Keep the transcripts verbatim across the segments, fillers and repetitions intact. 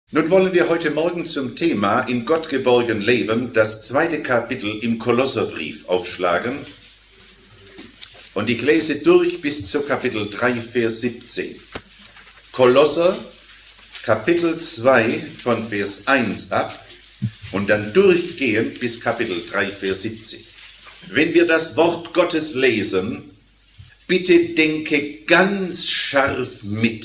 Nun wollen wir heute Morgen zum Thema in Gott geborgen leben das zweite Kapitel im Kolosserbrief aufschlagen. Und ich lese durch bis zu Kapitel drei, Vers siebzehn. Kolosser, Kapitel zwei von Vers eins ab und dann durchgehend bis Kapitel drei, Vers siebzehn. Wenn wir das Wort Gottes lesen, bitte denke ganz scharf mit.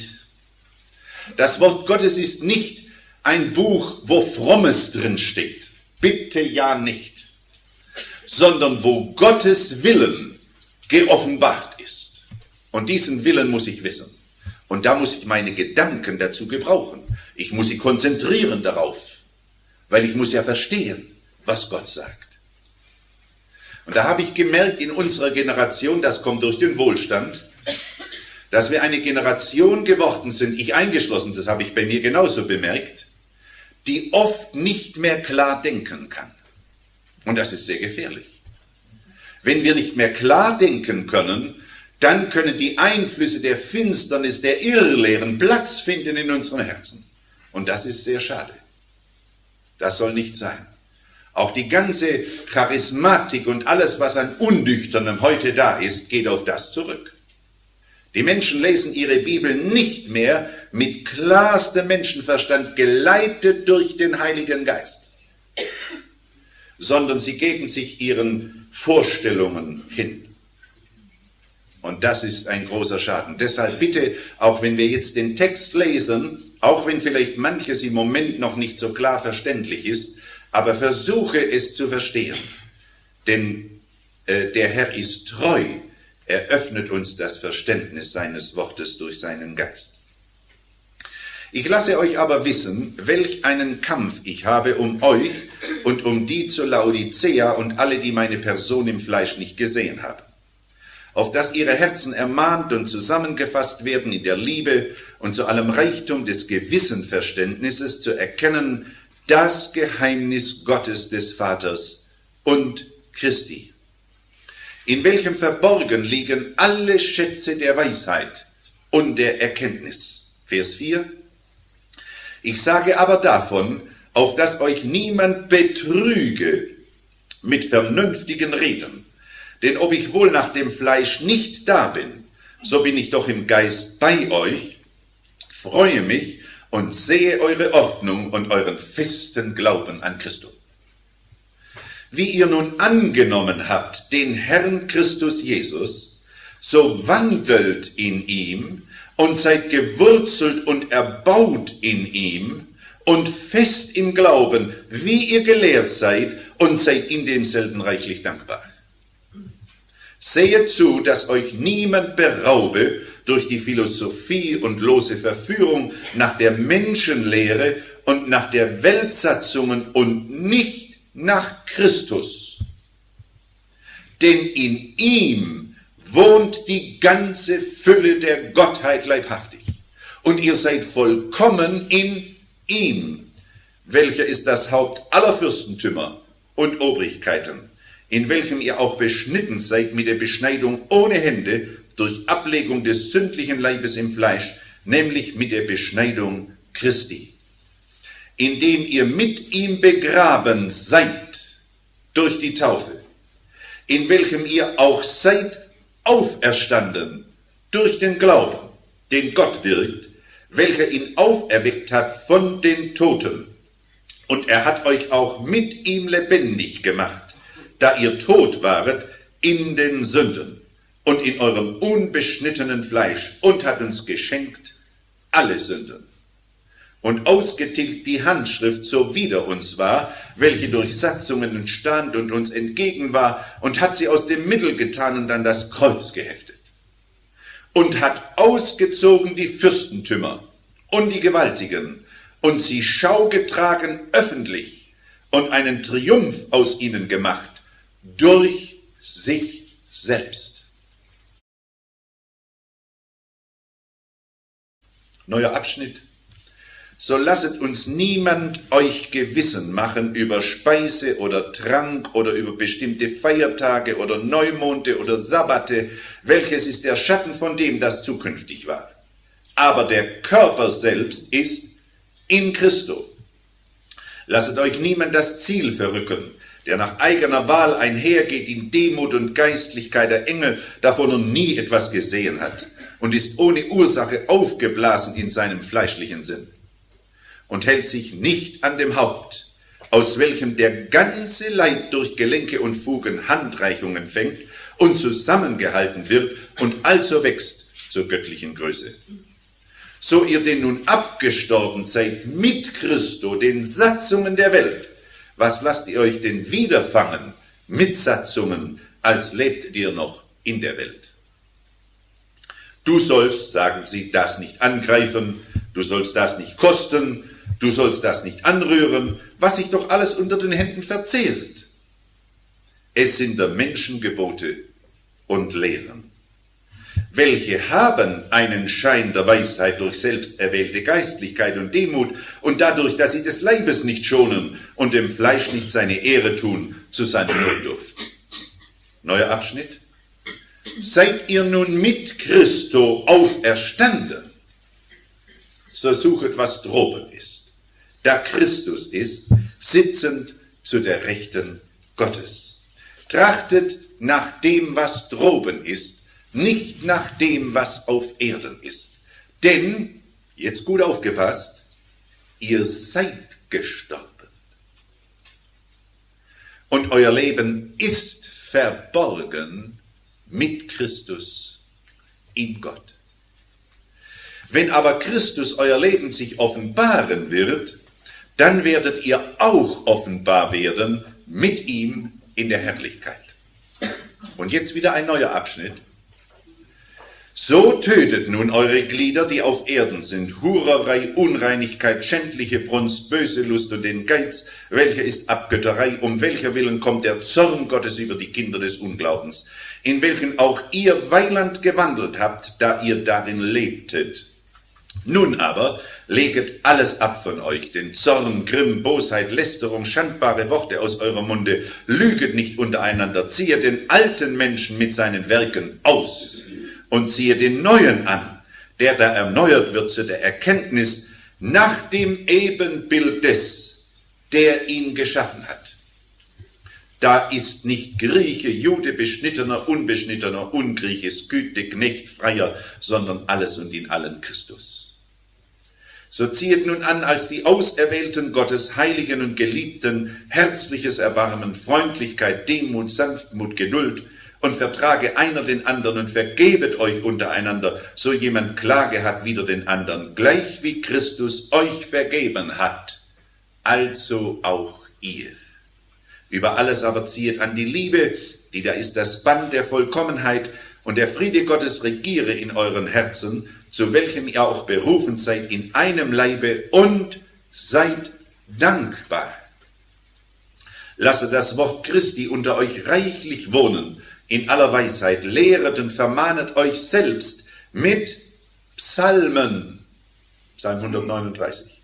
Das Wort Gottes ist nicht ein Buch, wo Frommes drin steht. Bitte ja nicht. Sondern wo Gottes Willen geoffenbart ist. Und diesen Willen muss ich wissen. Und da muss ich meine Gedanken dazu gebrauchen. Ich muss sie konzentrieren darauf. Weil ich muss ja verstehen, was Gott sagt. Und da habe ich gemerkt in unserer Generation, das kommt durch den Wohlstand, dass wir eine Generation geworden sind, ich eingeschlossen, das habe ich bei mir genauso bemerkt, die oft nicht mehr klar denken kann. Und das ist sehr gefährlich. Wenn wir nicht mehr klar denken können, dann können die Einflüsse der Finsternis, der Irrlehren Platz finden in unseren Herzen. Und das ist sehr schade. Das soll nicht sein. Auch die ganze Charismatik und alles, was an Undüchternem heute da ist, geht auf das zurück. Die Menschen lesen ihre Bibel nicht mehr mit klarstem Menschenverstand, geleitet durch den Heiligen Geist, sondern sie geben sich ihren Vorstellungen hin. Und das ist ein großer Schaden. Deshalb bitte, auch wenn wir jetzt den Text lesen, auch wenn vielleicht manches im Moment noch nicht so klar verständlich ist, aber versuche es zu verstehen. Denn äh, der Herr ist treu. Er öffnet uns das Verständnis seines Wortes durch seinen Geist. Ich lasse euch aber wissen, welch einen Kampf ich habe um euch und um die zu Laodicea und alle, die meine Person im Fleisch nicht gesehen haben, auf dass ihre Herzen ermahnt und zusammengefasst werden in der Liebe und zu allem Reichtum des Gewissenverständnisses zu erkennen, das Geheimnis Gottes des Vaters und Christi, in welchem verborgen liegen alle Schätze der Weisheit und der Erkenntnis. Vers vier. Ich sage aber davon, auf dass euch niemand betrüge mit vernünftigen Reden. Denn ob ich wohl nach dem Fleisch nicht da bin, so bin ich doch im Geist bei euch, freue mich und sehe eure Ordnung und euren festen Glauben an Christus. Wie ihr nun angenommen habt den Herrn Christus Jesus, so wandelt in ihm und seid gewurzelt und erbaut in ihm und fest im Glauben, wie ihr gelehrt seid und seid in demselben reichlich dankbar. Sehet zu, dass euch niemand beraube durch die Philosophie und lose Verführung nach der Menschenlehre und nach der Weltsatzungen und nicht nach Christus. Denn in ihm wohnt die ganze Fülle der Gottheit leibhaftig. Und ihr seid vollkommen in ihm, welcher ist das Haupt aller Fürstentümer und Obrigkeiten, in welchem ihr auch beschnitten seid mit der Beschneidung ohne Hände durch Ablegung des sündlichen Leibes im Fleisch, nämlich mit der Beschneidung Christi, indem ihr mit ihm begraben seid durch die Taufe, in welchem ihr auch seid auferstanden durch den Glauben, den Gott wirkt, welcher ihn auferweckt hat von den Toten. Und er hat euch auch mit ihm lebendig gemacht, da ihr tot waret in den Sünden und in eurem unbeschnittenen Fleisch, und hat uns geschenkt alle Sünden. Und ausgetilgt die Handschrift, so wider uns war, welche durch Satzungen entstand und uns entgegen war, und hat sie aus dem Mittel getan und an das Kreuz geheftet. Und hat ausgezogen die Fürstentümer und die Gewaltigen und sie Schau getragen öffentlich und einen Triumph aus ihnen gemacht durch sich selbst. Neuer Abschnitt. So lasset uns niemand euch Gewissen machen über Speise oder Trank oder über bestimmte Feiertage oder Neumonde oder Sabbate, welches ist der Schatten von dem, das zukünftig war. Aber der Körper selbst ist in Christo. Lasset euch niemand das Ziel verrücken, der nach eigener Wahl einhergeht in Demut und Geistlichkeit der Engel, davon er nie etwas gesehen hat und ist ohne Ursache aufgeblasen in seinem fleischlichen Sinn und hält sich nicht an dem Haupt, aus welchem der ganze Leib durch Gelenke und Fugen Handreichung empfängt und zusammengehalten wird und also wächst zur göttlichen Größe. So ihr denn nun abgestorben seid mit Christo, den Satzungen der Welt, was lasst ihr euch denn wiederfangen mit Satzungen, als lebtet ihr noch in der Welt? Du sollst, sagen sie, das nicht angreifen, du sollst das nicht kosten, du sollst das nicht anrühren, was sich doch alles unter den Händen verzehrt. Es sind der Menschen Gebote und Lehren, welche haben einen Schein der Weisheit durch selbsterwählte Geistlichkeit und Demut und dadurch, dass sie des Leibes nicht schonen und dem Fleisch nicht seine Ehre tun, zu seiner Notdurft. Neuer Abschnitt. Seid ihr nun mit Christo auferstanden, so suchet, was droben ist, da Christus ist, sitzend zu der Rechten Gottes. Trachtet nach dem, was droben ist, nicht nach dem, was auf Erden ist. Denn, jetzt gut aufgepasst, ihr seid gestorben. Und euer Leben ist verborgen mit Christus in Gott. Wenn aber Christus euer Leben sich offenbaren wird, dann werdet ihr auch offenbar werden mit ihm in der Herrlichkeit. Und jetzt wieder ein neuer Abschnitt. So tötet nun eure Glieder, die auf Erden sind, Hurerei, Unreinigkeit, schändliche Brunst, böse Lust und den Geiz, welcher ist Abgötterei, um welcher Willen kommt der Zorn Gottes über die Kinder des Unglaubens, in welchen auch ihr weiland gewandelt habt, da ihr darin lebtet. Nun aber leget alles ab von euch, den Zorn, Grimm, Bosheit, Lästerung, schandbare Worte aus eurem Munde, lüget nicht untereinander, ziehe den alten Menschen mit seinen Werken aus und ziehe den Neuen an, der da erneuert wird zu der Erkenntnis nach dem Ebenbild des, der ihn geschaffen hat. Da ist nicht Grieche, Jude, Beschnittener, Unbeschnittener, Ungrieche, Skythe, Knecht, Freier, sondern alles und in allen Christus. So ziehet nun an als die Auserwählten Gottes, Heiligen und Geliebten, herzliches Erbarmen, Freundlichkeit, Demut, Sanftmut, Geduld, und vertrage einer den anderen und vergebet euch untereinander, so jemand Klage hat wider den anderen, gleich wie Christus euch vergeben hat, also auch ihr. Über alles aber ziehet an die Liebe, die da ist das Band der Vollkommenheit, und der Friede Gottes regiere in euren Herzen, zu welchem ihr auch berufen seid in einem Leibe, und seid dankbar. Lasse das Wort Christi unter euch reichlich wohnen, in aller Weisheit, lehret und vermahnet euch selbst mit Psalmen, Psalm hundertneununddreißig,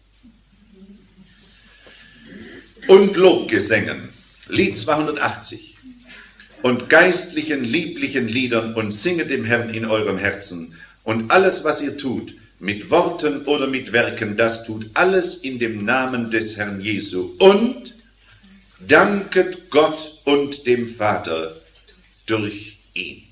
und Lobgesängen, Lied zweihundertachtzig, und geistlichen, lieblichen Liedern, und singet dem Herrn in eurem Herzen, und alles, was ihr tut, mit Worten oder mit Werken, das tut alles in dem Namen des Herrn Jesu, und danket Gott und dem Vater durch ihn.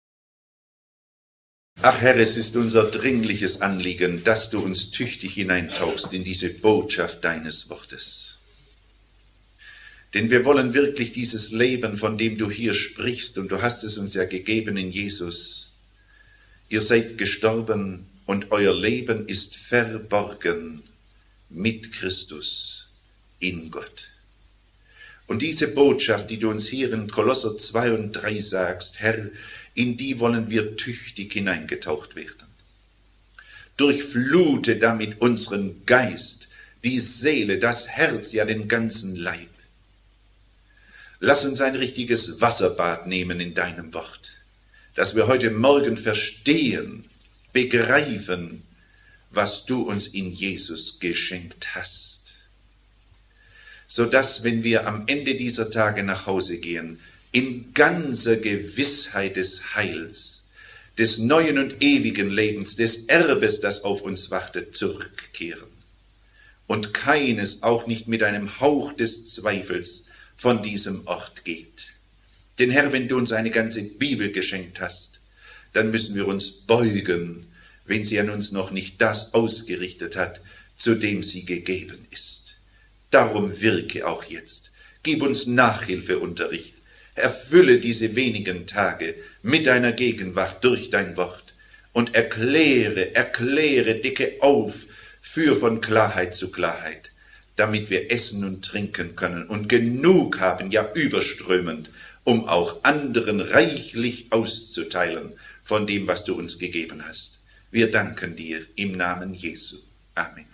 Ach Herr, es ist unser dringliches Anliegen, dass du uns tüchtig hineintauchst in diese Botschaft deines Wortes. Denn wir wollen wirklich dieses Leben, von dem du hier sprichst, und du hast es uns ja gegeben in Jesus. Ihr seid gestorben und euer Leben ist verborgen mit Christus in Gott. Und diese Botschaft, die du uns hier in Kolosser zwei und drei sagst, Herr, in die wollen wir tüchtig hineingetaucht werden. Durchflute damit unseren Geist, die Seele, das Herz, ja den ganzen Leib. Lass uns ein richtiges Wasserbad nehmen in deinem Wort, dass wir heute Morgen verstehen, begreifen, was du uns in Jesus geschenkt hast. Sodass, wenn wir am Ende dieser Tage nach Hause gehen, in ganzer Gewissheit des Heils, des neuen und ewigen Lebens, des Erbes, das auf uns wartet, zurückkehren und keines auch nicht mit einem Hauch des Zweifels von diesem Ort geht. Denn Herr, wenn du uns eine ganze Bibel geschenkt hast, dann müssen wir uns beugen, wenn sie an uns noch nicht das ausgerichtet hat, zu dem sie gegeben ist. Darum wirke auch jetzt. Gib uns Nachhilfeunterricht. Erfülle diese wenigen Tage mit deiner Gegenwart durch dein Wort und erkläre, erkläre, decke auf, führ von Klarheit zu Klarheit, damit wir essen und trinken können und genug haben, ja überströmend, um auch anderen reichlich auszuteilen von dem, was du uns gegeben hast. Wir danken dir im Namen Jesu. Amen.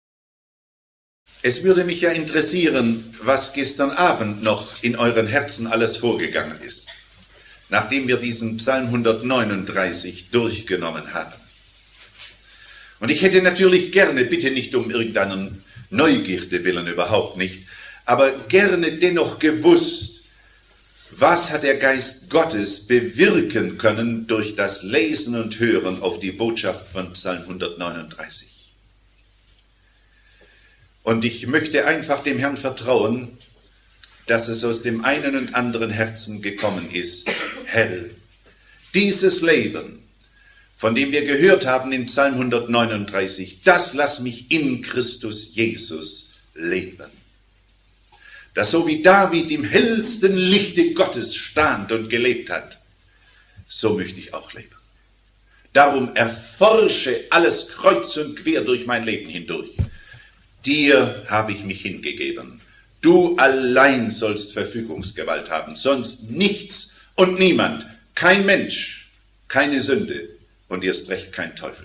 Es würde mich ja interessieren, was gestern Abend noch in euren Herzen alles vorgegangen ist, nachdem wir diesen Psalm hundertneununddreißig durchgenommen haben. Und ich hätte natürlich gerne, bitte nicht um irgendeinen Neugierde willen, überhaupt nicht, aber gerne dennoch gewusst, was hat der Geist Gottes bewirken können durch das Lesen und Hören auf die Botschaft von Psalm hundertneununddreißig. Und ich möchte einfach dem Herrn vertrauen, dass es aus dem einen und anderen Herzen gekommen ist. Herr, dieses Leben, von dem wir gehört haben in Psalm hundertneununddreißig, das lass mich in Christus Jesus leben. Dass so wie David im hellsten Lichte Gottes stand und gelebt hat, so möchte ich auch leben. Darum erforsche alles kreuz und quer durch mein Leben hindurch. Dir habe ich mich hingegeben. Du allein sollst Verfügungsgewalt haben, sonst nichts und niemand, kein Mensch, keine Sünde und erst recht kein Teufel.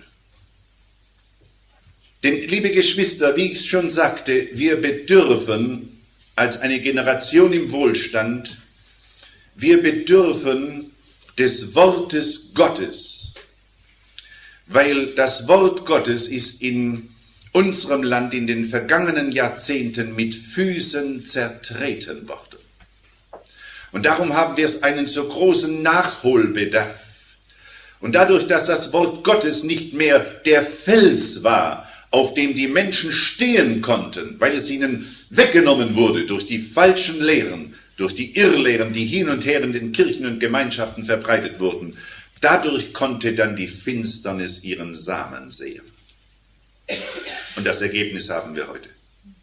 Denn, liebe Geschwister, wie ich es schon sagte, wir bedürfen als eine Generation im Wohlstand, wir bedürfen des Wortes Gottes, weil das Wort Gottes ist in unserem Land in den vergangenen Jahrzehnten mit Füßen zertreten worden. Und darum haben wir einen so großen Nachholbedarf. Und dadurch, dass das Wort Gottes nicht mehr der Fels war, auf dem die Menschen stehen konnten, weil es ihnen weggenommen wurde durch die falschen Lehren, durch die Irrlehren, die hin und her in den Kirchen und Gemeinschaften verbreitet wurden, dadurch konnte dann die Finsternis ihren Samen säen. Und das Ergebnis haben wir heute.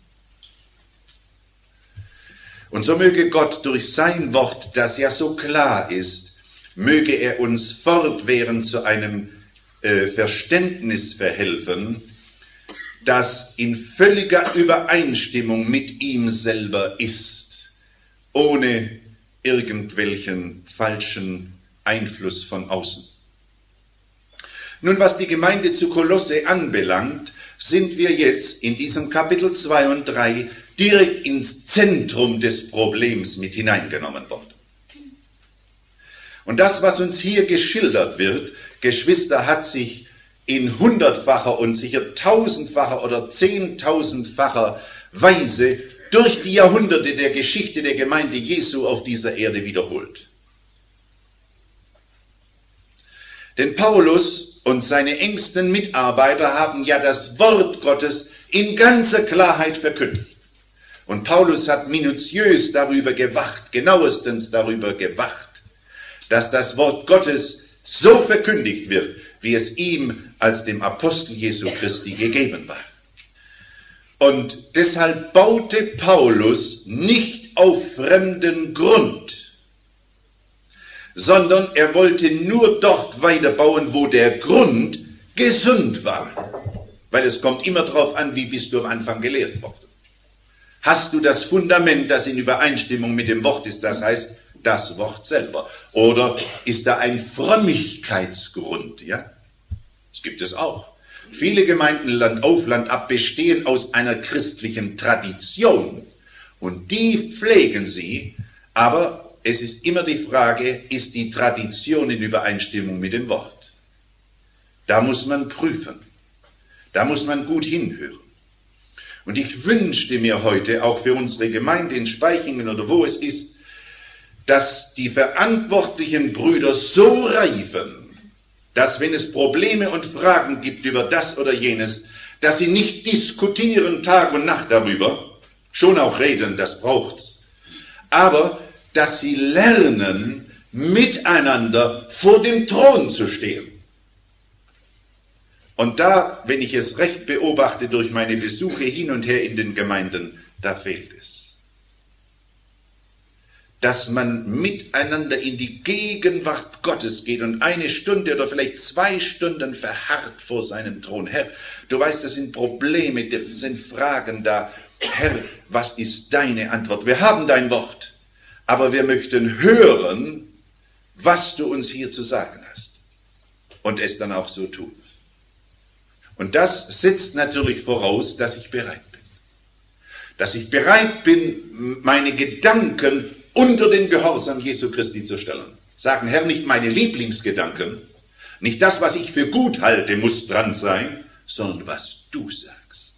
Und so möge Gott durch sein Wort, das ja so klar ist, möge er uns fortwährend zu einem äh, Verständnis verhelfen, das in völliger Übereinstimmung mit ihm selber ist, ohne irgendwelchen falschen Einfluss von außen. Nun, was die Gemeinde zu Kolosse anbelangt, sind wir jetzt in diesem Kapitel zwei und drei direkt ins Zentrum des Problems mit hineingenommen worden. Und das, was uns hier geschildert wird, Geschwister, hat sich in hundertfacher und sicher tausendfacher oder zehntausendfacher Weise durch die Jahrhunderte der Geschichte der Gemeinde Jesu auf dieser Erde wiederholt. Denn Paulus und seine engsten Mitarbeiter haben ja das Wort Gottes in ganzer Klarheit verkündigt. Und Paulus hat minutiös darüber gewacht, genauestens darüber gewacht, dass das Wort Gottes so verkündigt wird, wie es ihm als dem Apostel Jesu Christi gegeben war. Und deshalb baute Paulus nicht auf fremden Grund, sondern er wollte nur dort weiterbauen, wo der Grund gesund war. Weil es kommt immer darauf an, wie bist du am Anfang gelehrt worden. Hast du das Fundament, das in Übereinstimmung mit dem Wort ist, das heißt, das Wort selber? Oder ist da ein Frömmigkeitsgrund? Ja? Das gibt es auch. Viele Gemeinden Land auf, Land ab bestehen aus einer christlichen Tradition. Und die pflegen sie, aber es ist immer die Frage, ist die Tradition in Übereinstimmung mit dem Wort? Da muss man prüfen. Da muss man gut hinhören. Und ich wünschte mir heute, auch für unsere Gemeinde in Spaichingen oder wo es ist, dass die verantwortlichen Brüder so reifen, dass wenn es Probleme und Fragen gibt über das oder jenes, dass sie nicht diskutieren Tag und Nacht darüber, schon auch reden, das braucht's, aber dass sie lernen, miteinander vor dem Thron zu stehen. Und da, wenn ich es recht beobachte durch meine Besuche hin und her in den Gemeinden, da fehlt es. Dass man miteinander in die Gegenwart Gottes geht und eine Stunde oder vielleicht zwei Stunden verharrt vor seinem Thron. Herr, du weißt, das sind Probleme, das sind Fragen da. Herr, was ist deine Antwort? Wir haben dein Wort, aber wir möchten hören, was du uns hier zu sagen hast. Und es dann auch so tun. Und das setzt natürlich voraus, dass ich bereit bin. Dass ich bereit bin, meine Gedanken unter den Gehorsam Jesu Christi zu stellen. Sagen, Herr, nicht meine Lieblingsgedanken, nicht das, was ich für gut halte, muss dran sein, sondern was du sagst.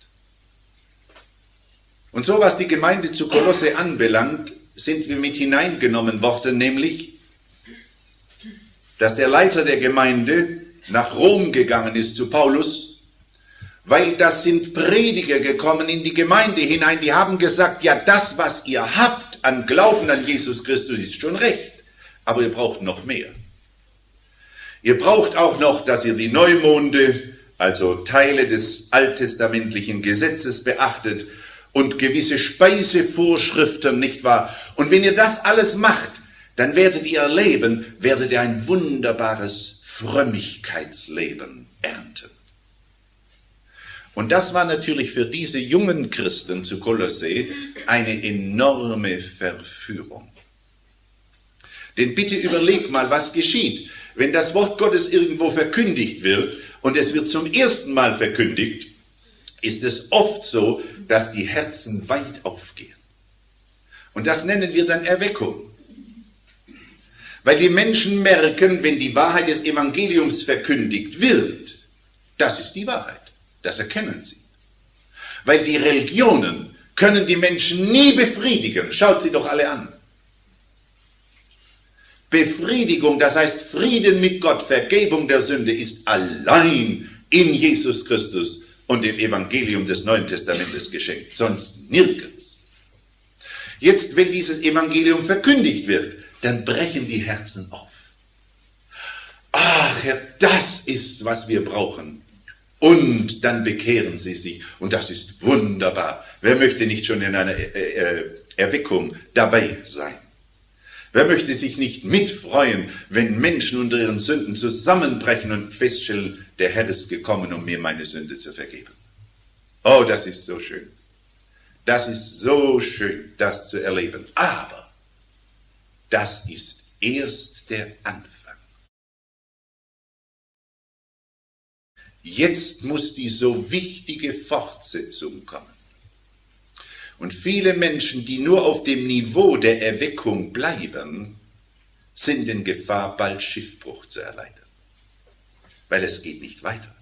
Und so, was die Gemeinde zu Kolosse anbelangt, sind wir mit hineingenommen worden, nämlich, dass der Leiter der Gemeinde nach Rom gegangen ist zu Paulus, weil das sind Prediger gekommen in die Gemeinde hinein, die haben gesagt, ja, das, was ihr habt an Glauben an Jesus Christus, ist schon recht, aber ihr braucht noch mehr. Ihr braucht auch noch, dass ihr die Neumonde, also Teile des alttestamentlichen Gesetzes beachtet und gewisse Speisevorschriften, nicht wahr? Und wenn ihr das alles macht, dann werdet ihr erleben, werdet ihr ein wunderbares Frömmigkeitsleben ernten. Und das war natürlich für diese jungen Christen zu Kolosse eine enorme Verführung. Denn bitte überleg mal, was geschieht, wenn das Wort Gottes irgendwo verkündigt wird und es wird zum ersten Mal verkündigt, ist es oft so, dass die Herzen weit aufgehen. Und das nennen wir dann Erweckung. Weil die Menschen merken, wenn die Wahrheit des Evangeliums verkündigt wird, das ist die Wahrheit. Das erkennen sie. Weil die Religionen können die Menschen nie befriedigen. Schaut sie doch alle an. Befriedigung, das heißt Frieden mit Gott, Vergebung der Sünde, ist allein in Jesus Christus und im Evangelium des Neuen Testamentes geschenkt. Sonst nirgends. Jetzt, wenn dieses Evangelium verkündigt wird, dann brechen die Herzen auf. Ach Herr, das ist, was wir brauchen. Und dann bekehren sie sich. Und das ist wunderbar. Wer möchte nicht schon in einer äh, äh, Erweckung dabei sein? Wer möchte sich nicht mitfreuen, wenn Menschen unter ihren Sünden zusammenbrechen und feststellen, der Herr ist gekommen, um mir meine Sünde zu vergeben? Oh, das ist so schön. Das ist so schön, das zu erleben. Aber das ist erst der Anfang. Jetzt muss die so wichtige Fortsetzung kommen. Und viele Menschen, die nur auf dem Niveau der Erweckung bleiben, sind in Gefahr, bald Schiffbruch zu erleiden. Weil es geht nicht weiter.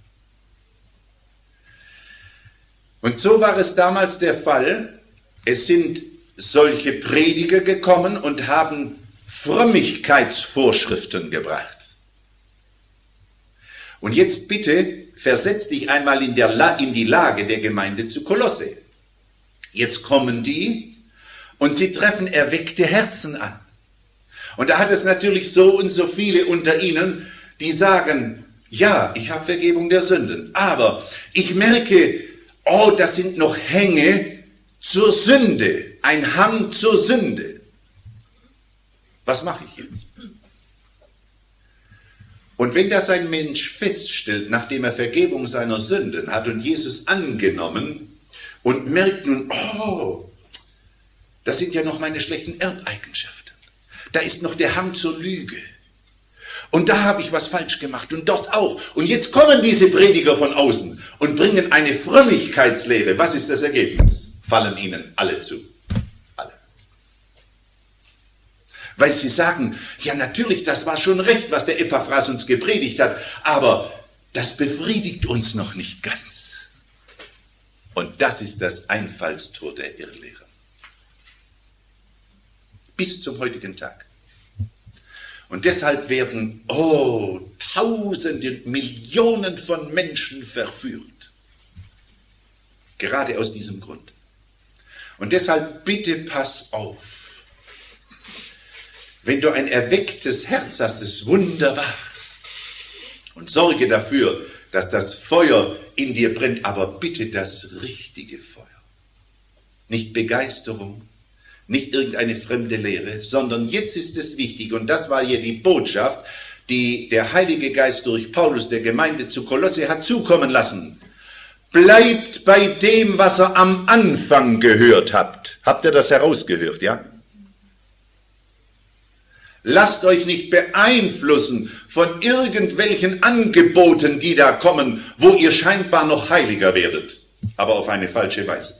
Und so war es damals der Fall. Es sind solche Prediger gekommen und haben Frömmigkeitsvorschriften gebracht. Und jetzt bitte versetz dich einmal in, der La- in die Lage der Gemeinde zu Kolosse. Jetzt kommen die und sie treffen erweckte Herzen an. Und da hat es natürlich so und so viele unter ihnen, die sagen, ja, ich habe Vergebung der Sünden, aber ich merke, oh, das sind noch Hänge zur Sünde, ein Hang zur Sünde. Was mache ich jetzt? Und wenn das ein Mensch feststellt, nachdem er Vergebung seiner Sünden hat und Jesus angenommen und merkt nun, oh, das sind ja noch meine schlechten Erbeigenschaften. Da ist noch der Hang zur Lüge. Und da habe ich was falsch gemacht und dort auch. Und jetzt kommen diese Prediger von außen und bringen eine Frömmigkeitslehre. Was ist das Ergebnis? Fallen ihnen alle zu. Alle. Weil sie sagen, ja natürlich, das war schon recht, was der Epaphras uns gepredigt hat, aber das befriedigt uns noch nicht ganz. Und das ist das Einfallstor der Irrlehre. Bis zum heutigen Tag. Und deshalb werden, oh, Tausende, Millionen von Menschen verführt. Gerade aus diesem Grund. Und deshalb bitte pass auf. Wenn du ein erwecktes Herz hast, ist wunderbar. Und sorge dafür, dass das Feuer in dir brennt, aber bitte das richtige Feuer. Nicht Begeisterung, nicht irgendeine fremde Lehre, sondern jetzt ist es wichtig, und das war hier die Botschaft, die der Heilige Geist durch Paulus der Gemeinde zu Kolosse hat zukommen lassen. Bleibt bei dem, was ihr am Anfang gehört habt. Habt ihr das herausgehört, ja? Lasst euch nicht beeinflussen von irgendwelchen Angeboten, die da kommen, wo ihr scheinbar noch heiliger werdet, aber auf eine falsche Weise.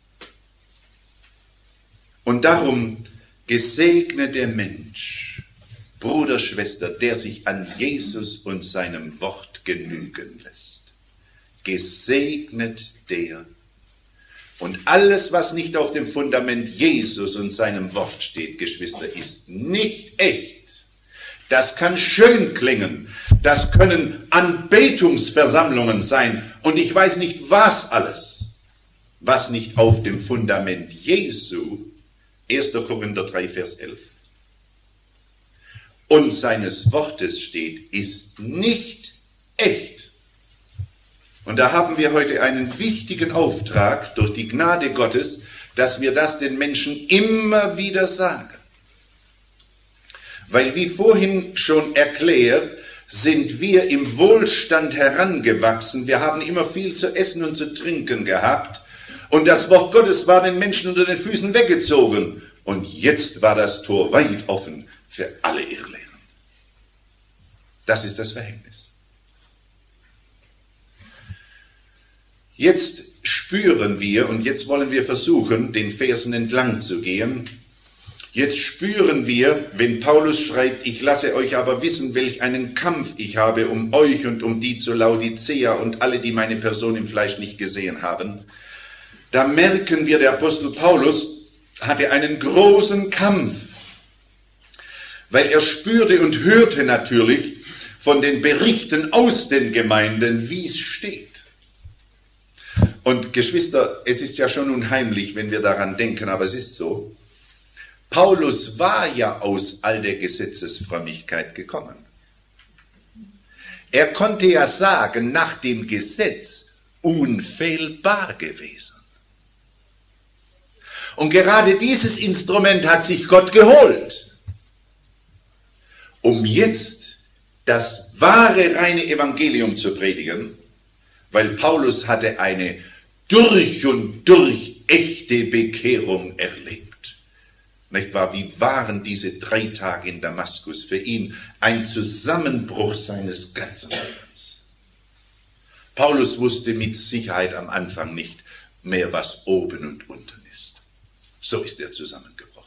Und darum gesegne der Mensch, Bruder, Schwester, der sich an Jesus und seinem Wort genügen lässt. Gesegnet der. Und alles, was nicht auf dem Fundament Jesus und seinem Wort steht, Geschwister, ist nicht echt. Das kann schön klingen. Das können Anbetungsversammlungen sein. Und ich weiß nicht, was alles, was nicht auf dem Fundament Jesu, erster Korinther drei, Vers elf, und seines Wortes steht, ist nicht echt. Und da haben wir heute einen wichtigen Auftrag durch die Gnade Gottes, dass wir das den Menschen immer wieder sagen. Weil, wie vorhin schon erklärt, sind wir im Wohlstand herangewachsen. Wir haben immer viel zu essen und zu trinken gehabt. Und das Wort Gottes war den Menschen unter den Füßen weggezogen. Und jetzt war das Tor weit offen für alle Irrlehren. Das ist das Verhängnis. Jetzt spüren wir, und jetzt wollen wir versuchen, den Versen entlang zu gehen. Jetzt spüren wir, wenn Paulus schreibt, ich lasse euch aber wissen, welch einen Kampf ich habe um euch und um die zu Laodicea und alle, die meine Person im Fleisch nicht gesehen haben. Da merken wir, der Apostel Paulus hatte einen großen Kampf, weil er spürte und hörte natürlich von den Berichten aus den Gemeinden, wie es steht. Und Geschwister, es ist ja schon unheimlich, wenn wir daran denken, aber es ist so. Paulus war ja aus all der Gesetzesfrömmigkeit gekommen. Er konnte ja sagen, nach dem Gesetz unfehlbar gewesen. Und gerade dieses Instrument hat sich Gott geholt, um jetzt das wahre, reine Evangelium zu predigen, weil Paulus hatte eine durch und durch echte Bekehrung erlebt. Nicht wahr? Wie waren diese drei Tage in Damaskus für ihn ein Zusammenbruch seines ganzen Lebens? Paulus wusste mit Sicherheit am Anfang nicht mehr, was oben und unten ist. So ist er zusammengebrochen.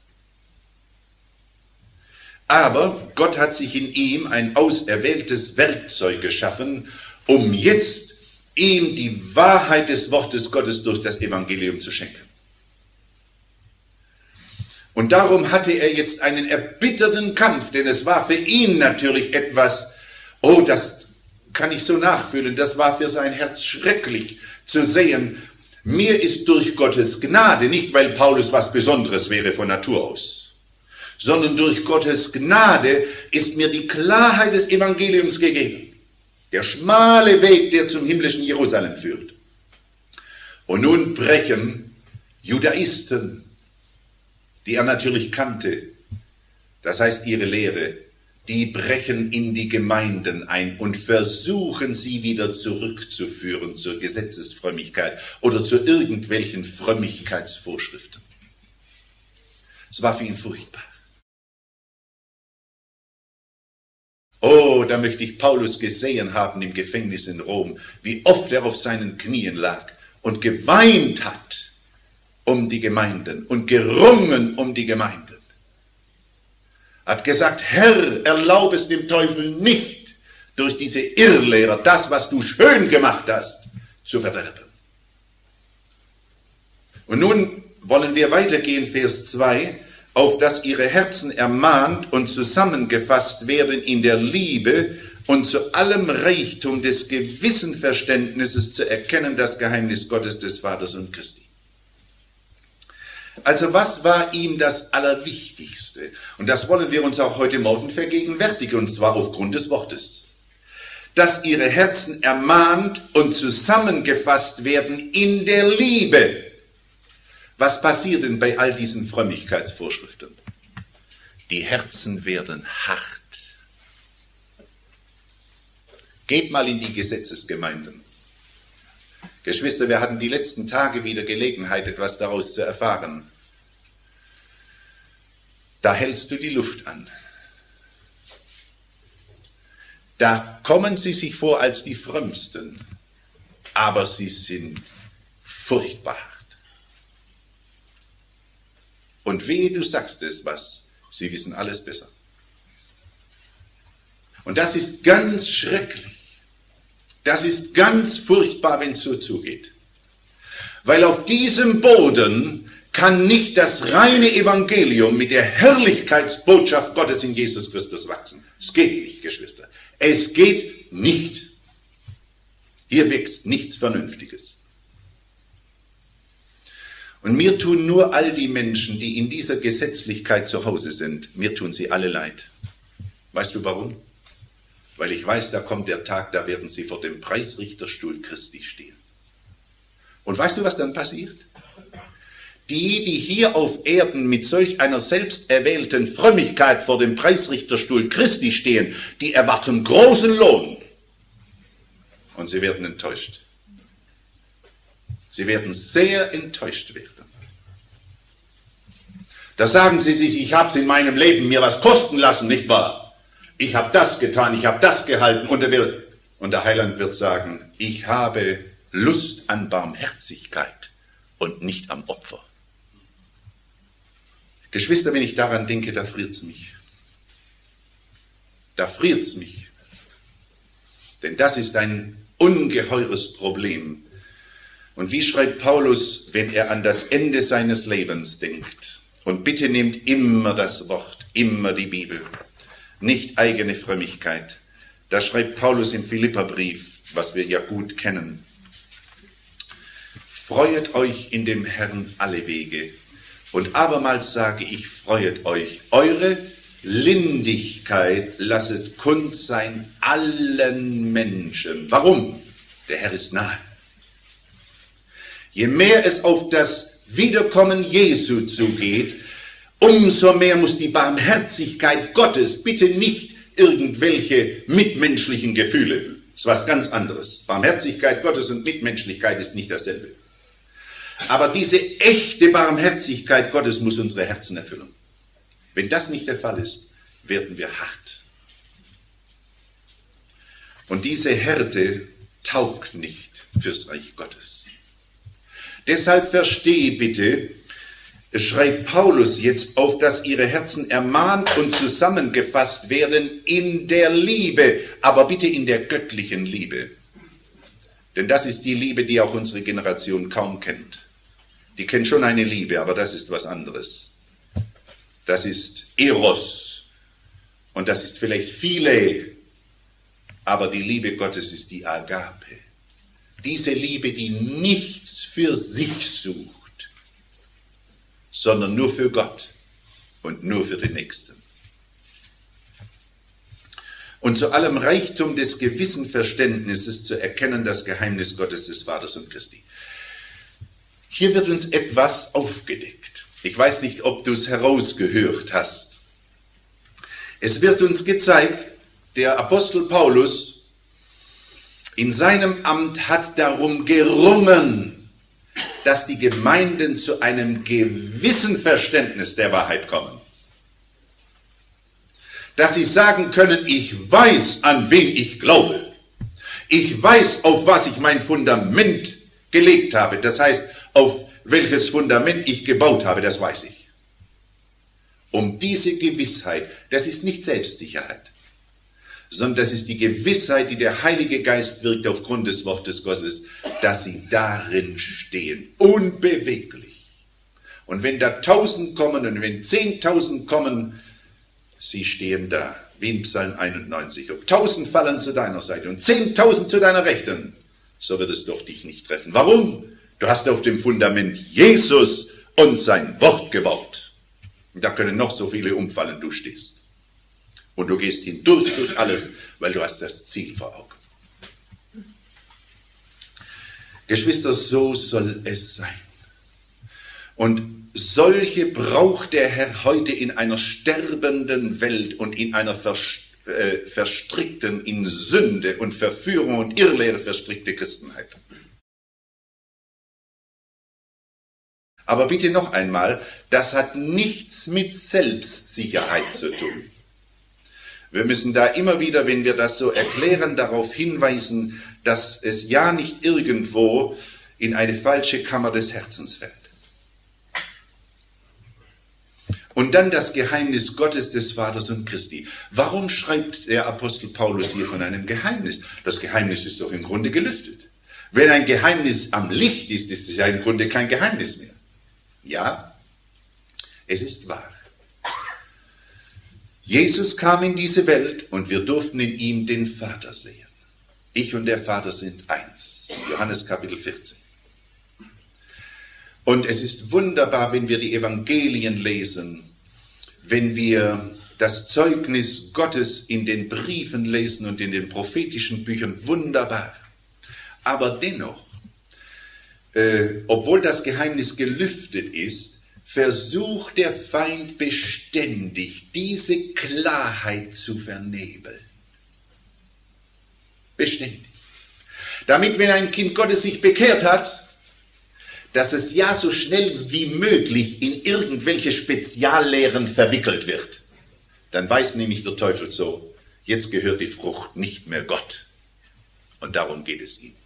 Aber Gott hat sich in ihm ein auserwähltes Werkzeug geschaffen, um jetzt ihm die Wahrheit des Wortes Gottes durch das Evangelium zu schenken. Und darum hatte er jetzt einen erbitterten Kampf, denn es war für ihn natürlich etwas, oh, das kann ich so nachfühlen, das war für sein Herz schrecklich zu sehen. Mir ist durch Gottes Gnade, nicht weil Paulus was Besonderes wäre von Natur aus, sondern durch Gottes Gnade ist mir die Klarheit des Evangeliums gegeben. Der schmale Weg, der zum himmlischen Jerusalem führt. Und nun brechen Judaisten, die er natürlich kannte, das heißt ihre Lehre, die brechen in die Gemeinden ein und versuchen sie wieder zurückzuführen zur Gesetzesfrömmigkeit oder zu irgendwelchen Frömmigkeitsvorschriften. Es war für ihn furchtbar. Oh, da möchte ich Paulus gesehen haben im Gefängnis in Rom, wie oft er auf seinen Knien lag und geweint hat um die Gemeinden und gerungen um die Gemeinden. Hat gesagt, Herr, erlaube es dem Teufel nicht, durch diese Irrlehrer das, was du schön gemacht hast, zu verderben. Und nun wollen wir weitergehen, Vers zwei, auf dass ihre Herzen ermahnt und zusammengefasst werden in der Liebe und zu allem Reichtum des gewissen Verständnisses zu erkennen das Geheimnis Gottes, des Vaters und Christi. Also was war ihm das Allerwichtigste? Und das wollen wir uns auch heute Morgen vergegenwärtigen, und zwar aufgrund des Wortes. Dass ihre Herzen ermahnt und zusammengefasst werden in der Liebe. Was passiert denn bei all diesen Frömmigkeitsvorschriften? Die Herzen werden hart. Geht mal in die Gesetzesgemeinden. Geschwister, wir hatten die letzten Tage wieder Gelegenheit, etwas daraus zu erfahren. Da hältst du die Luft an. Da kommen sie sich vor als die Frömmsten, aber sie sind furchtbar hart. Und wehe, du sagst es was, sie wissen alles besser. Und das ist ganz schrecklich. Das ist ganz furchtbar, wenn es so zugeht. Weil auf diesem Boden kann nicht das reine Evangelium mit der Herrlichkeitsbotschaft Gottes in Jesus Christus wachsen. Es geht nicht, Geschwister. Es geht nicht. Hier wächst nichts Vernünftiges. Und mir tun nur all die Menschen, die in dieser Gesetzlichkeit zu Hause sind, mir tun sie alle leid. Weißt du warum? Weil ich weiß, da kommt der Tag, da werden sie vor dem Preisrichterstuhl Christi stehen. Und weißt du, was dann passiert? Die, die hier auf Erden mit solch einer selbsterwählten Frömmigkeit vor dem Preisrichterstuhl Christi stehen, die erwarten großen Lohn. Und sie werden enttäuscht. Sie werden sehr enttäuscht werden. Da sagen sie sich, ich habe es in meinem Leben mir was kosten lassen, nicht wahr? Ich habe das getan, ich habe das gehalten. Und der, will, und der Heiland wird sagen, ich habe Lust an Barmherzigkeit und nicht am Opfer. Geschwister, wenn ich daran denke, da friert's mich. Da friert's mich. Denn das ist ein ungeheures Problem. Und wie schreibt Paulus, wenn er an das Ende seines Lebens denkt? Und bitte nehmt immer das Wort, immer die Bibel. Nicht eigene Frömmigkeit. Da schreibt Paulus im Philipperbrief, was wir ja gut kennen. Freuet euch in dem Herrn alle Wege. Und abermals sage ich, freuet euch. Eure Lindigkeit lasset kund sein allen Menschen. Warum? Der Herr ist nahe. Je mehr es auf das Wiederkommen Jesu zugeht, umso mehr muss die Barmherzigkeit Gottes, bitte nicht irgendwelche mitmenschlichen Gefühle, das ist was ganz anderes. Barmherzigkeit Gottes und Mitmenschlichkeit ist nicht dasselbe. Aber diese echte Barmherzigkeit Gottes muss unsere Herzen erfüllen. Wenn das nicht der Fall ist, werden wir hart. Und diese Härte taugt nicht fürs Reich Gottes. Deshalb verstehe bitte, es schreibt Paulus jetzt auf, dass ihre Herzen ermahnt und zusammengefasst werden in der Liebe, aber bitte in der göttlichen Liebe. Denn das ist die Liebe, die auch unsere Generation kaum kennt. Die kennt schon eine Liebe, aber das ist was anderes. Das ist Eros und das ist vielleicht Philia, aber die Liebe Gottes ist die Agape. Diese Liebe, die nichts für sich sucht, sondern nur für Gott und nur für den Nächsten. Und zu allem Reichtum des gewissen Verständnisses zu erkennen das Geheimnis Gottes, des Vaters und Christi. Hier wird uns etwas aufgedeckt. Ich weiß nicht, ob du es herausgehört hast. Es wird uns gezeigt, der Apostel Paulus in seinem Amt hat darum gerungen, dass die Gemeinden zu einem gewissen Verständnis der Wahrheit kommen. Dass sie sagen können, ich weiß, an wen ich glaube. Ich weiß, auf was ich mein Fundament gelegt habe. Das heißt, auf welches Fundament ich gebaut habe, das weiß ich. Um diese Gewissheit, das ist nicht Selbstsicherheit, sondern das ist die Gewissheit, die der Heilige Geist wirkt aufgrund des Wortes Gottes, dass sie darin stehen, unbeweglich. Und wenn da tausend kommen und wenn zehntausend kommen, sie stehen da, wie in Psalm einundneunzig. Ob tausend fallen zu deiner Seite und zehntausend zu deiner Rechten, so wird es doch dich nicht treffen. Warum? Du hast auf dem Fundament Jesus und sein Wort gebaut. Und da können noch so viele umfallen, du stehst. Und du gehst hindurch durch alles, weil du hast das Ziel vor Augen. Geschwister, so soll es sein. Und solche braucht der Herr heute in einer sterbenden Welt und in einer verstrickten, in Sünde und Verführung und Irrlehre verstrickte Christenheit. Aber bitte noch einmal, das hat nichts mit Selbstsicherheit zu tun. Wir müssen da immer wieder, wenn wir das so erklären, darauf hinweisen, dass es ja nicht irgendwo in eine falsche Kammer des Herzens fällt. Und dann das Geheimnis Gottes, des Vaters und Christi. Warum schreibt der Apostel Paulus hier von einem Geheimnis? Das Geheimnis ist doch im Grunde gelüftet. Wenn ein Geheimnis am Licht ist, ist es ja im Grunde kein Geheimnis mehr. Ja, es ist wahr. Jesus kam in diese Welt und wir durften in ihm den Vater sehen. Ich und der Vater sind eins. Johannes Kapitel vierzehn. Und es ist wunderbar, wenn wir die Evangelien lesen, wenn wir das Zeugnis Gottes in den Briefen lesen und in den prophetischen Büchern, wunderbar. Aber dennoch, äh, obwohl das Geheimnis gelüftet ist, versucht der Feind beständig, diese Klarheit zu vernebeln. Beständig. Damit, wenn ein Kind Gottes sich bekehrt hat, dass es ja so schnell wie möglich in irgendwelche Speziallehren verwickelt wird. Dann weiß nämlich der Teufel so, jetzt gehört die Frucht nicht mehr Gott. Und darum geht es ihm.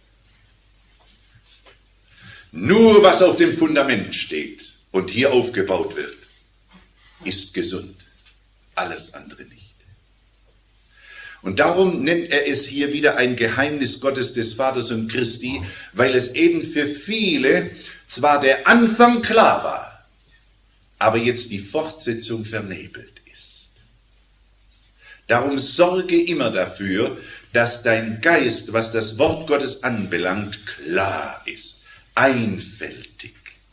Nur was auf dem Fundament steht und hier aufgebaut wird, ist gesund. Alles andere nicht. Und darum nennt er es hier wieder ein Geheimnis Gottes, des Vaters und Christi, weil es eben für viele zwar der Anfang klar war, aber jetzt die Fortsetzung vernebelt ist. Darum sorge immer dafür, dass dein Geist, was das Wort Gottes anbelangt, klar ist, einfältig.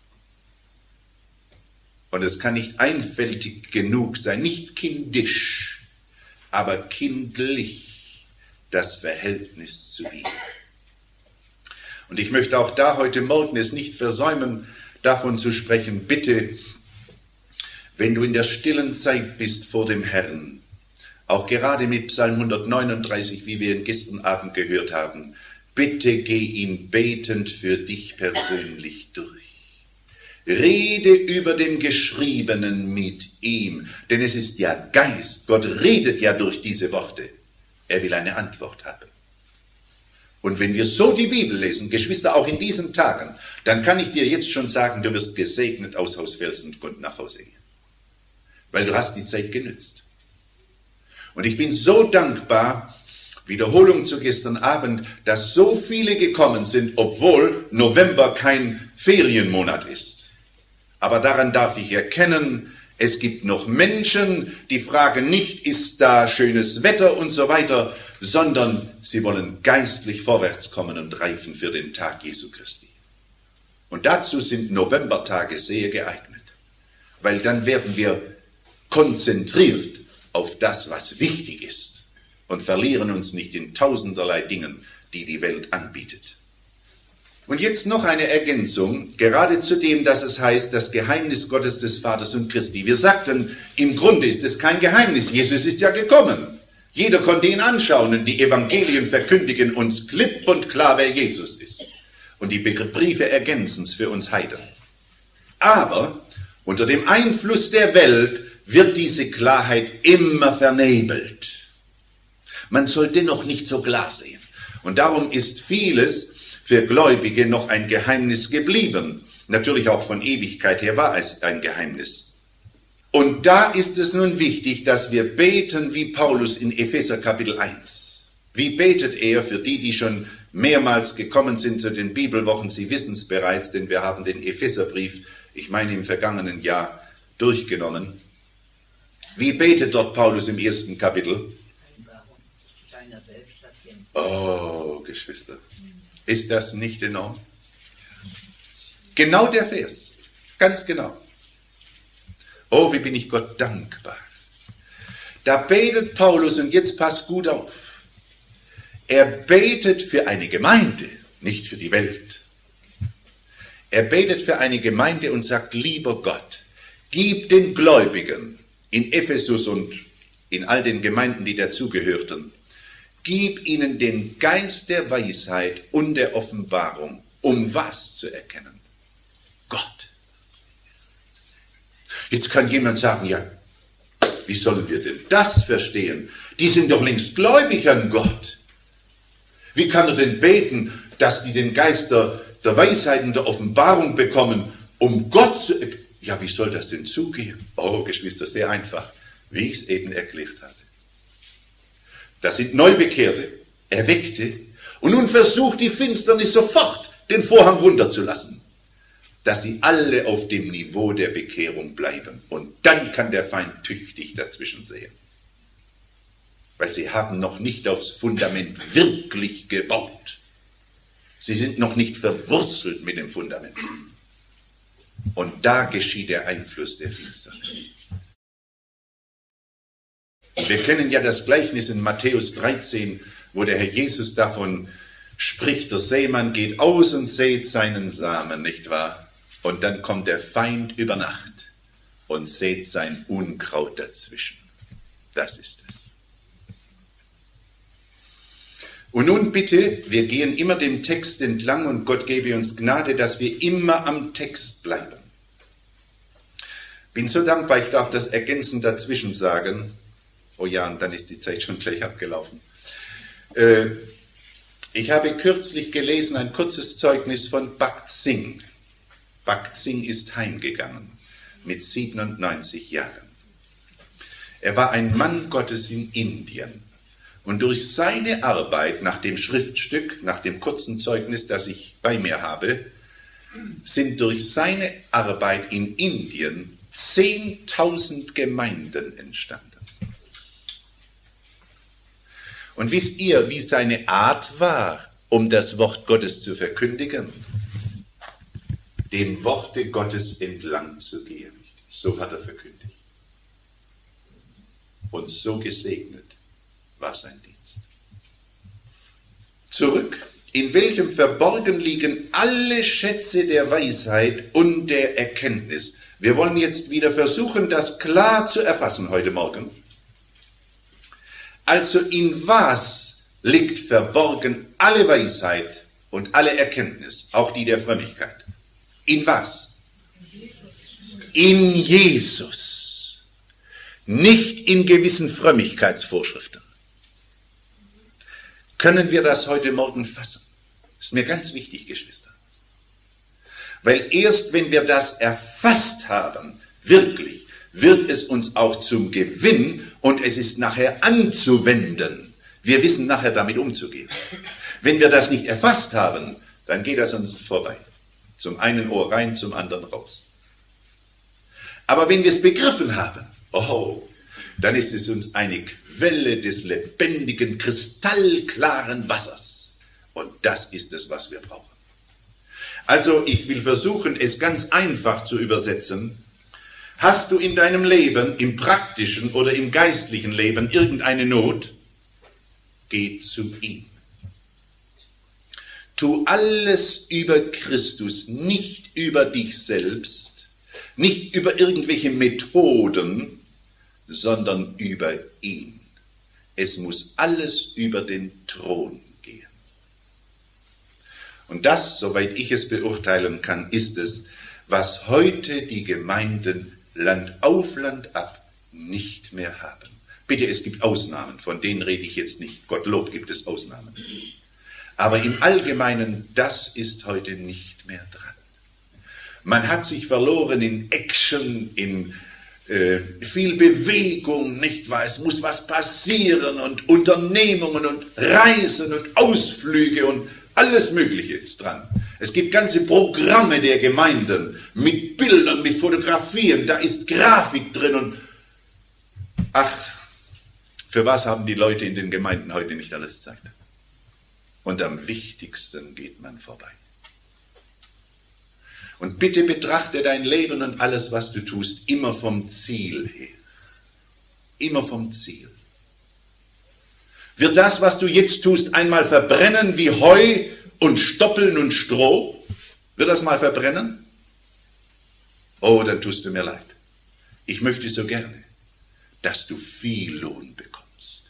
Und es kann nicht einfältig genug sein, nicht kindisch, aber kindlich das Verhältnis zu ihm. Und ich möchte auch da heute Morgen es nicht versäumen, davon zu sprechen, bitte, wenn du in der stillen Zeit bist vor dem Herrn, auch gerade mit Psalm hundertneununddreißig, wie wir ihn gestern Abend gehört haben, bitte geh ihn betend für dich persönlich durch. Rede über dem Geschriebenen mit ihm, denn es ist ja Geist. Gott redet ja durch diese Worte. Er will eine Antwort haben. Und wenn wir so die Bibel lesen, Geschwister, auch in diesen Tagen, dann kann ich dir jetzt schon sagen, du wirst gesegnet aus Haus Felsen und nach Hause gehen. Weil du hast die Zeit genützt. Und ich bin so dankbar, Wiederholung zu gestern Abend, dass so viele gekommen sind, obwohl November kein Ferienmonat ist. Aber daran darf ich erkennen, es gibt noch Menschen, die fragen nicht, ist da schönes Wetter und so weiter, sondern sie wollen geistlich vorwärts kommen und reifen für den Tag Jesu Christi. Und dazu sind Novembertage sehr geeignet, weil dann werden wir konzentriert auf das, was wichtig ist und verlieren uns nicht in tausenderlei Dingen, die die Welt anbietet. Und jetzt noch eine Ergänzung, gerade zu dem, dass es heißt, das Geheimnis Gottes, des Vaters und Christi. Wir sagten, im Grunde ist es kein Geheimnis, Jesus ist ja gekommen. Jeder konnte ihn anschauen und die Evangelien verkündigen uns klipp und klar, wer Jesus ist. Und die Briefe ergänzen es für uns Heiden. Aber unter dem Einfluss der Welt wird diese Klarheit immer vernebelt. Man soll dennoch nicht so klar sehen. Und darum ist vieles für Gläubige noch ein Geheimnis geblieben. Natürlich auch von Ewigkeit her war es ein Geheimnis. Und da ist es nun wichtig, dass wir beten wie Paulus in Epheser Kapitel eins. Wie betet er für die, die schon mehrmals gekommen sind zu den Bibelwochen? Sie wissen es bereits, denn wir haben den Epheserbrief, ich meine im vergangenen Jahr, durchgenommen. Wie betet dort Paulus im ersten Kapitel? Oh, Geschwister, ist das nicht enorm? Genau der Vers, ganz genau. Oh, wie bin ich Gott dankbar. Da betet Paulus, und jetzt passt gut auf, er betet für eine Gemeinde, nicht für die Welt. Er betet für eine Gemeinde und sagt, lieber Gott, gib den Gläubigen in Ephesus und in all den Gemeinden, die dazugehörten, gib ihnen den Geist der Weisheit und der Offenbarung, um was zu erkennen? Gott. Jetzt kann jemand sagen, ja, wie sollen wir denn das verstehen? Die sind doch längst gläubig an Gott. Wie kann er denn beten, dass die den Geist der, der Weisheit und der Offenbarung bekommen, um Gott zu erkennen? Ja, wie soll das denn zugehen? Oh, Geschwister, sehr einfach, wie ich es eben erklärt habe. Das sind Neubekehrte, Erweckte, und nun versucht die Finsternis sofort, den Vorhang runterzulassen, dass sie alle auf dem Niveau der Bekehrung bleiben. Und dann kann der Feind tüchtig dazwischen sehen. Weil sie haben noch nicht aufs Fundament wirklich gebaut. Sie sind noch nicht verwurzelt mit dem Fundament. Und da geschieht der Einfluss der Finsternis. Und wir kennen ja das Gleichnis in Matthäus dreizehn, wo der Herr Jesus davon spricht, der Sämann geht aus und sät seinen Samen, nicht wahr? Und dann kommt der Feind über Nacht und sät sein Unkraut dazwischen. Das ist es. Und nun bitte, wir gehen immer dem Text entlang und Gott gebe uns Gnade, dass wir immer am Text bleiben. Bin so dankbar, ich darf das ergänzend dazwischen sagen. Oh ja, und dann ist die Zeit schon gleich abgelaufen. Äh, ich habe kürzlich gelesen ein kurzes Zeugnis von Bhakt Singh. Bhakt Singh ist heimgegangen mit siebenundneunzig Jahren. Er war ein Mann Gottes in Indien. Und durch seine Arbeit nach dem Schriftstück, nach dem kurzen Zeugnis, das ich bei mir habe, sind durch seine Arbeit in Indien zehntausend Gemeinden entstanden. Und wisst ihr, wie seine Art war, um das Wort Gottes zu verkündigen? Dem Worte Gottes entlang zu gehen. So hat er verkündigt. Und so gesegnet war sein Dienst. Zurück, in welchem verborgen liegen alle Schätze der Weisheit und der Erkenntnis. Wir wollen jetzt wieder versuchen, das klar zu erfassen heute Morgen. Also in was liegt verborgen alle Weisheit und alle Erkenntnis, auch die der Frömmigkeit? In was? In Jesus. Nicht in gewissen Frömmigkeitsvorschriften. Können wir das heute Morgen fassen? Das ist mir ganz wichtig, Geschwister. Weil erst wenn wir das erfasst haben, wirklich, wird es uns auch zum Gewinn und es ist nachher anzuwenden. Wir wissen nachher damit umzugehen. Wenn wir das nicht erfasst haben, dann geht das uns vorbei. Zum einen Ohr rein, zum anderen raus. Aber wenn wir es begriffen haben, oh, dann ist es uns eine Quelle des lebendigen, kristallklaren Wassers. Und das ist es, was wir brauchen. Also ich will versuchen, es ganz einfach zu übersetzen. Hast du in deinem Leben, im praktischen oder im geistlichen Leben, irgendeine Not? Geh zu ihm. Tu alles über Christus, nicht über dich selbst, nicht über irgendwelche Methoden, sondern über ihn. Es muss alles über den Thron gehen. Und das, soweit ich es beurteilen kann, ist es, was heute die Gemeinden Land auf Land ab nicht mehr haben. Bitte, es gibt Ausnahmen, von denen rede ich jetzt nicht. Gottlob gibt es Ausnahmen. Aber im Allgemeinen, das ist heute nicht mehr dran. Man hat sich verloren in Action, in äh, viel Bewegung, nicht wahr? Es muss was passieren und Unternehmungen und Reisen und Ausflüge und alles Mögliche ist dran. Es gibt ganze Programme der Gemeinden mit Bildern, mit Fotografien, da ist Grafik drin und Ach, für was haben die Leute in den Gemeinden heute nicht alles Zeit? Und am wichtigsten geht man vorbei. Und bitte betrachte dein Leben und alles, was du tust, immer vom Ziel her. Immer vom Ziel. Wird das, was du jetzt tust, einmal verbrennen wie Heu und Stoppeln und Stroh? Wird das mal verbrennen? Oh, dann tust du mir leid. Ich möchte so gerne, dass du viel Lohn bekommst.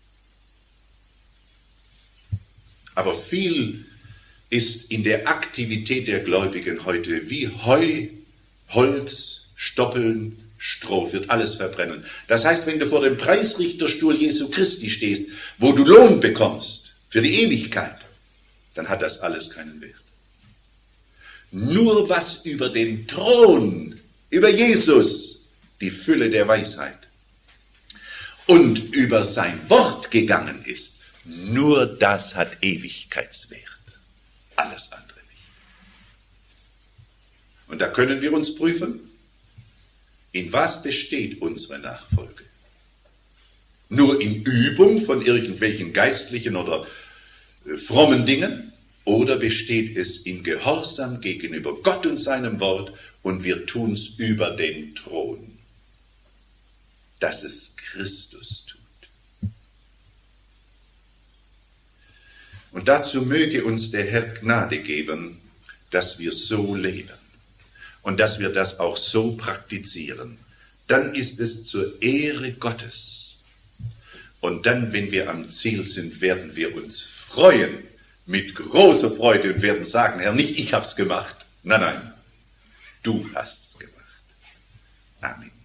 Aber viel ist in der Aktivität der Gläubigen heute wie Heu, Holz, Stoppeln, Stroh, wird alles verbrennen. Das heißt, wenn du vor dem Preisrichterstuhl Jesu Christi stehst, wo du Lohn bekommst für die Ewigkeit, dann hat das alles keinen Wert. Nur was über den Thron, über Jesus, die Fülle der Weisheit und über sein Wort gegangen ist, nur das hat Ewigkeitswert. Alles andere nicht. Und da können wir uns prüfen, in was besteht unsere Nachfolge? Nur in Übung von irgendwelchen geistlichen oder äh, frommen Dingen? Oder besteht es in Gehorsam gegenüber Gott und seinem Wort und wir tun es über den Thron, dass es Christus tut? Und dazu möge uns der Herr Gnade geben, dass wir so leben und dass wir das auch so praktizieren. Dann ist es zur Ehre Gottes. Und dann, wenn wir am Ziel sind, werden wir uns freuen, mit großer Freude und werden sagen, Herr, nicht ich hab's gemacht. Nein, nein, du hast's gemacht. Amen.